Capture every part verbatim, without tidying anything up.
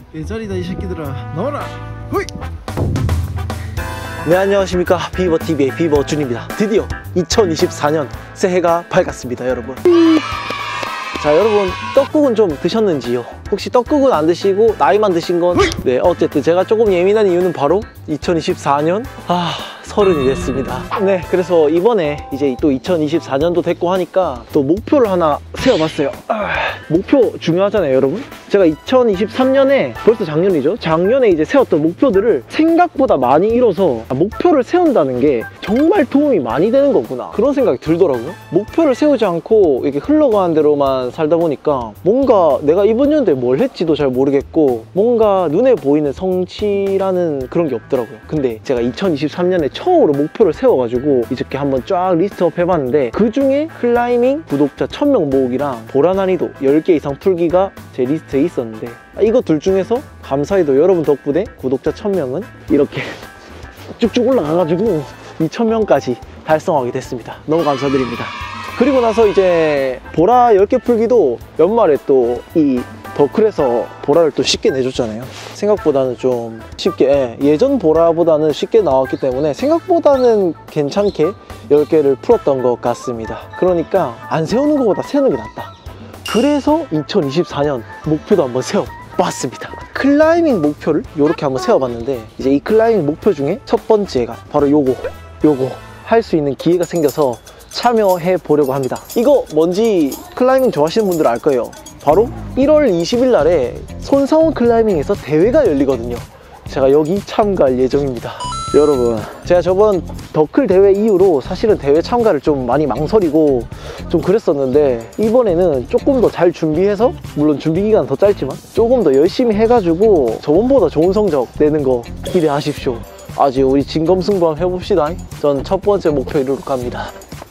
내 자리다 이 새끼들아, 나와라. 호이. 네, 안녕하십니까. 비버티비의 비버준입니다. 드디어 이천이십사 년 새해가 밝았습니다, 여러분. 자, 여러분, 떡국은 좀 드셨는지요? 혹시 떡국은 안 드시고 나이만 드신 건? 네, 어쨌든 제가 조금 예민한 이유는 바로 이천이십사 년 아 서른이 됐습니다. 네, 그래서 이번에 이제 또 이천이십사 년도 됐고 하니까 또 목표를 하나 세워봤어요. 아, 목표 중요하잖아요, 여러분. 제가 이천이십삼 년에, 벌써 작년이죠, 작년에 이제 세웠던 목표들을 생각보다 많이 이뤄서 아, 목표를 세운다는 게 정말 도움이 많이 되는 거구나, 그런 생각이 들더라고요. 목표를 세우지 않고 이렇게 흘러가는 대로만 살다 보니까 뭔가 내가 이번 연도에 뭘 했지도 잘 모르겠고 뭔가 눈에 보이는 성취라는 그런 게 없더라고요. 근데 제가 이천이십삼 년에 처음으로 목표를 세워가지고 이렇게 한번 쫙 리스트업 해봤는데, 그 중에 클라이밍 구독자 천 명 모으기랑 보라 난이도 열 개 이상 풀기가 제 리스트에 있었는데, 이거 둘 중에서 감사히도 여러분 덕분에 구독자 천 명은 이렇게 쭉쭉 올라가가지고 이천 명까지 달성하게 됐습니다. 너무 감사드립니다. 그리고 나서 이제 보라 열 개 풀기도 연말에 또 이 더클에서 보라를 또 쉽게 내줬잖아요. 생각보다는 좀 쉽게, 예, 예전 보라보다는 쉽게 나왔기 때문에 생각보다는 괜찮게 열 개를 풀었던 것 같습니다. 그러니까 안 세우는 것보다 세우는 게 낫다. 그래서 이천이십사 년 목표도 한번 세워봤습니다. 클라이밍 목표를 이렇게 한번 세워봤는데, 이제 이 클라이밍 목표 중에 첫 번째가 바로 요거 요거 할 수 있는 기회가 생겨서 참여해 보려고 합니다. 이거 뭔지 클라이밍 좋아하시는 분들 알 거예요. 바로 일월 이십일 날에 손상원 클라이밍에서 대회가 열리거든요. 제가 여기 참가할 예정입니다. 여러분, 제가 저번 더클 대회 이후로 사실은 대회 참가를 좀 많이 망설이고 좀 그랬었는데, 이번에는 조금 더 잘 준비해서, 물론 준비 기간은 더 짧지만 조금 더 열심히 해가지고 저번보다 좋은 성적 내는 거 기대하십시오. 아직 우리 진검승부 한번 해봅시다. 전 첫 번째 목표 이루러 갑니다.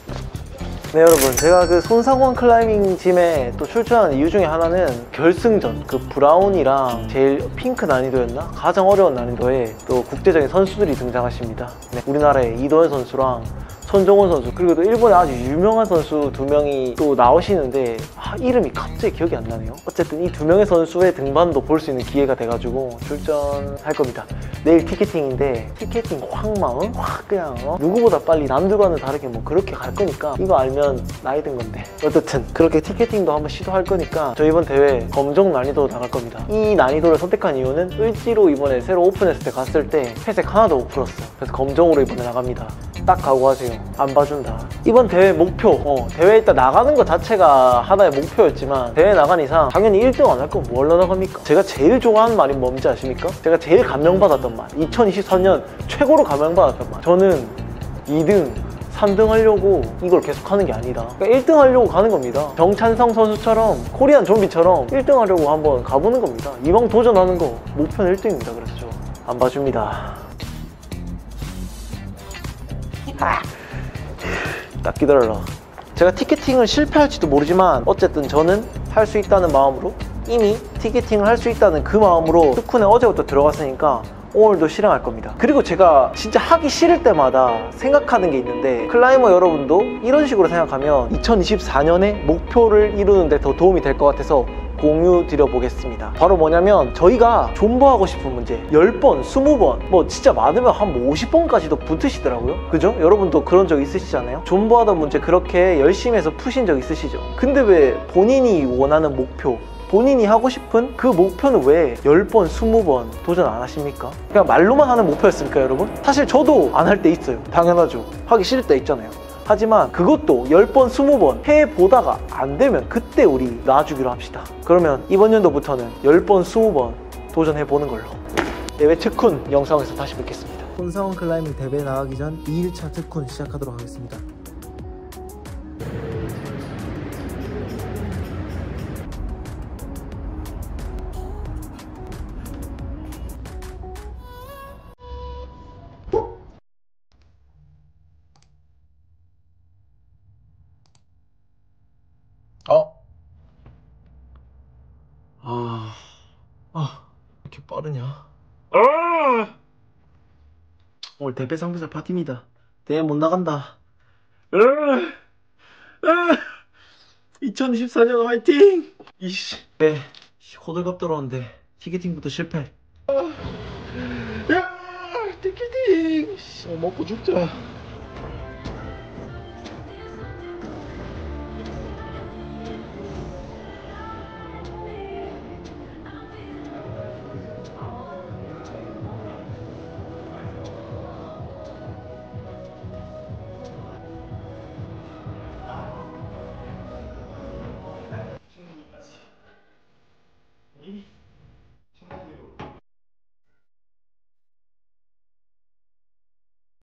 네, 여러분, 제가 그 손상원 클라이밍 짐에 또 출전하는 이유 중에 하나는 결승전, 그 브라운이랑 제일 핑크 난이도였나? 가장 어려운 난이도에 또 국제적인 선수들이 등장하십니다. 네, 우리나라의 이도현 선수랑 손정원 선수, 그리고 또 일본의 아주 유명한 선수 두 명이 또 나오시는데, 아, 이름이 갑자기 기억이 안 나네요. 어쨌든 이 두 명의 선수의 등반도 볼 수 있는 기회가 돼가지고 출전할 겁니다. 내일 티켓팅인데 티켓팅 확 마음 확 그냥 어? 누구보다 빨리 남들과는 다르게 뭐 그렇게 갈 거니까, 이거 알면 나이 든 건데, 어쨌든 그렇게 티켓팅도 한번 시도할 거니까 저 이번 대회 검정 난이도 나갈 겁니다. 이 난이도를 선택한 이유는 을지로 이번에 새로 오픈했을 때 갔을 때 회색 하나도 못 풀었어. 그래서 검정으로 이번에 나갑니다. 딱 각오하세요. 안 봐준다. 이번 대회 목표, 어, 대회 일단 나가는 것 자체가 하나의 목표였지만, 대회 나간 이상 당연히 일 등 안 할 건 뭘로 나갑니까? 제가 제일 좋아하는 말이 뭔지 아십니까? 제가 제일 감명받았던 말, 이천이십사 년 최고로 감명받았던 말, 저는 이 등 삼 등 하려고 이걸 계속 하는 게 아니다. 그러니까 일 등 하려고 가는 겁니다. 정찬성 선수처럼, 코리안 좀비처럼 일 등 하려고 한번 가보는 겁니다. 이왕 도전하는 거 목표는 일 등입니다. 그래서 저 안 봐줍니다. 아, 딱 기다려라. 제가 티켓팅을 실패할지도 모르지만 어쨌든 저는 할 수 있다는 마음으로, 이미 티켓팅을 할 수 있다는 그 마음으로 스쿤에 어제부터 들어갔으니까 오늘도 실행할 겁니다. 그리고 제가 진짜 하기 싫을 때마다 생각하는 게 있는데, 클라이머 여러분도 이런 식으로 생각하면 이천이십사 년에 목표를 이루는 데 더 도움이 될 것 같아서 공유 드려보겠습니다. 바로 뭐냐면, 저희가 존버하고 싶은 문제 열 번, 스무 번, 뭐 진짜 많으면 한 오십 번까지도 붙으시더라고요. 그죠? 여러분도 그런 적 있으시잖아요. 존버하던 문제 그렇게 열심히 해서 푸신 적 있으시죠? 근데 왜 본인이 원하는 목표, 본인이 하고 싶은 그 목표는 왜 열 번, 스무 번 도전 안 하십니까? 그냥 말로만 하는 목표였습니까, 여러분? 사실 저도 안 할 때 있어요. 당연하죠. 하기 싫을 때 있잖아요. 하지만 그것도 열 번, 스무 번 해보다가 안 되면 그때 우리 놔주기로 합시다. 그러면 이번 연도부터는 열 번, 스무 번 도전해보는 걸로. 대회 특훈 영상에서 다시 뵙겠습니다. 손상원 클라이밍 대회 나가기 전 이 일차 특훈 시작하도록 하겠습니다. 어? 아, 아, 왜 이렇게 빠르냐? 아! 오늘 대패 상대자 파티입니다. 대회 못 나간다. 아! 아! 이천이십사 년 화이팅! 이씨, 네, 호들갑 떨었는데 티켓팅부터 실패. 야 티켓팅 어, 먹고 죽자.